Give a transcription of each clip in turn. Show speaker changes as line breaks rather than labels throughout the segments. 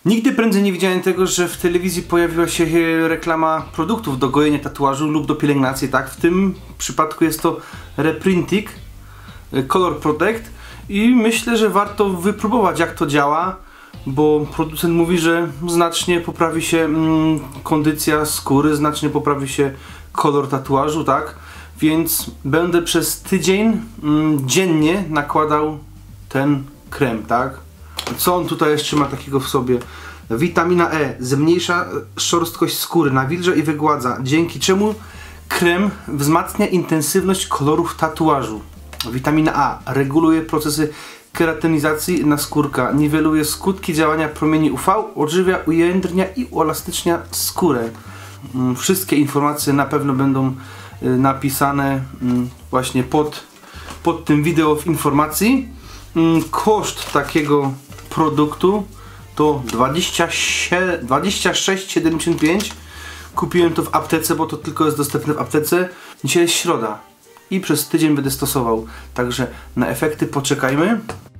Nigdy prędzej nie widziałem tego, że w telewizji pojawiła się reklama produktów do gojenia tatuażu lub do pielęgnacji, tak? W tym przypadku jest to Reprintic Color Protect i myślę, że warto wypróbować, jak to działa, bo producent mówi, że znacznie poprawi się kondycja skóry, znacznie poprawi się kolor tatuażu, tak? Więc będę przez tydzień dziennie nakładał ten krem, tak? Co on tutaj jeszcze ma takiego w sobie? Witamina E zmniejsza szorstkość skóry, nawilża i wygładza, dzięki czemu krem wzmacnia intensywność kolorów tatuażu. Witamina A reguluje procesy keratynizacji naskórka, niweluje skutki działania promieni UV, odżywia, ujędrnia i uelastycznia skórę. Wszystkie informacje na pewno będą napisane właśnie pod tym wideo w informacji. Koszt takiego produktu to 26,75. Kupiłem to w aptece, bo to tylko jest dostępne w aptece. Dzisiaj jest środa i przez tydzień będę stosował, także na efekty poczekajmy.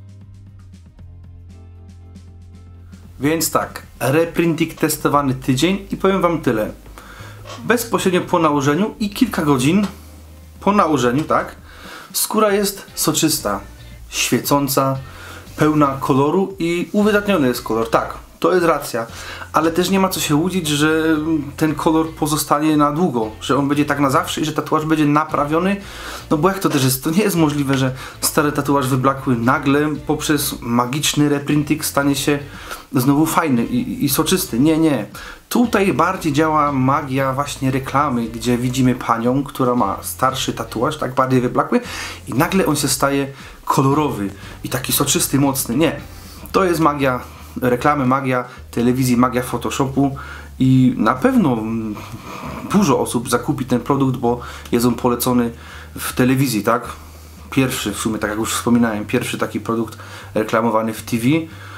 Więc tak, Reprintic testowany tydzień i powiem wam tyle. Bezpośrednio po nałożeniu i kilka godzin po nałożeniu, tak, skóra jest soczysta, świecąca, pełna koloru i uwydatniony jest kolor, tak, to jest racja, ale też nie ma co się łudzić, że ten kolor pozostanie na długo, że on będzie tak na zawsze i że tatuaż będzie naprawiony, no bo jak to też jest, to nie jest możliwe, że stary tatuaż wyblakły nagle poprzez magiczny Reprintic stanie się znowu fajny i soczysty, nie. Tutaj bardziej działa magia właśnie reklamy, gdzie widzimy panią, która ma starszy tatuaż, tak bardziej wyblakły i nagle on się staje kolorowy i taki soczysty, mocny. Nie, to jest magia reklamy, magia telewizji, magia Photoshopu i na pewno dużo osób zakupi ten produkt, bo jest on polecony w telewizji, tak? Pierwszy w sumie, tak jak już wspominałem, pierwszy taki produkt reklamowany w TV.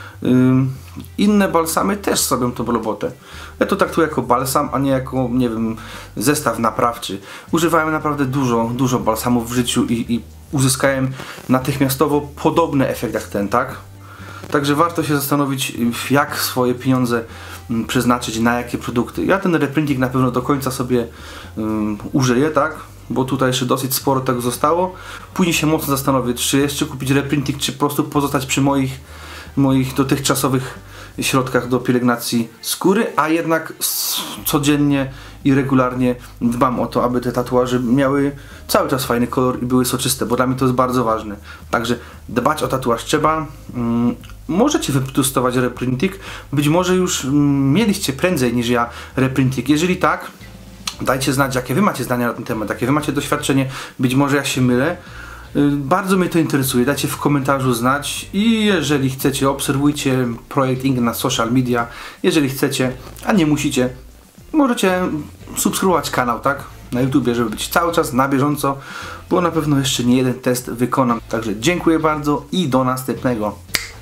Inne balsamy też zrobią tą robotę. Ja to traktuję jako balsam, a nie jako, nie wiem, zestaw naprawczy. Używałem naprawdę dużo balsamów w życiu i uzyskałem natychmiastowo podobny efekt jak ten, tak? Także warto się zastanowić, jak swoje pieniądze przeznaczyć, na jakie produkty. Ja ten Reprintic na pewno do końca sobie użyję, tak? Bo tutaj jeszcze dosyć sporo tego zostało. Później się mocno zastanowię, czy jeszcze kupić Reprintic, czy po prostu pozostać przy moich dotychczasowych środkach do pielęgnacji skóry, a jednak codziennie i regularnie dbam o to, aby te tatuaże miały cały czas fajny kolor i były soczyste, bo dla mnie to jest bardzo ważne. Także dbać o tatuaż trzeba. Możecie wytestować Reprintic, być może już mieliście prędzej niż ja Reprintic. Jeżeli tak, dajcie znać, jakie wy macie zdania na ten temat, jakie wy macie doświadczenie, być może ja się mylę. Bardzo mnie to interesuje, dajcie w komentarzu znać i jeżeli chcecie, obserwujcie projekt Ink na social media. Jeżeli chcecie, a nie musicie, możecie subskrybować kanał, tak? Na YouTubie, żeby być cały czas na bieżąco, bo na pewno jeszcze nie jeden test wykonam. Także dziękuję bardzo i do następnego.